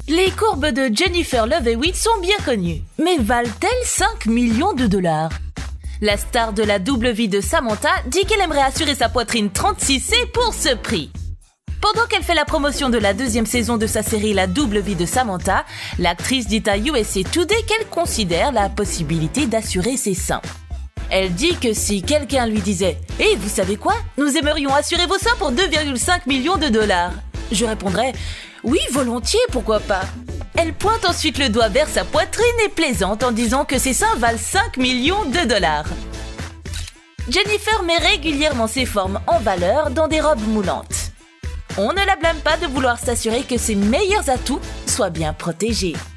Les courbes de Jennifer Love Hewitt sont bien connues, mais valent-elles 5 millions de dollars? La star de la double vie de Samantha dit qu'elle aimerait assurer sa poitrine 36C pour ce prix. Pendant qu'elle fait la promotion de la deuxième saison de sa série La double vie de Samantha, l'actrice dit à USA Today qu'elle considère la possibilité d'assurer ses seins. Elle dit que si quelqu'un lui disait « Eh, vous savez quoi? Nous aimerions assurer vos seins pour 2,5 millions de dollars », je répondrais « Oui, volontiers, pourquoi pas ?» Elle pointe ensuite le doigt vers sa poitrine et plaisante en disant que ses seins valent 5 millions de dollars. Jennifer met régulièrement ses formes en valeur dans des robes moulantes. On ne la blâme pas de vouloir s'assurer que ses meilleurs atouts soient bien protégés.